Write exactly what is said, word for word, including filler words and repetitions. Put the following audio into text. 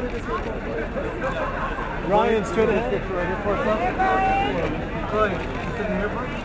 Ryan, straight ahead. Right here for us. Troy, you sitting here for us?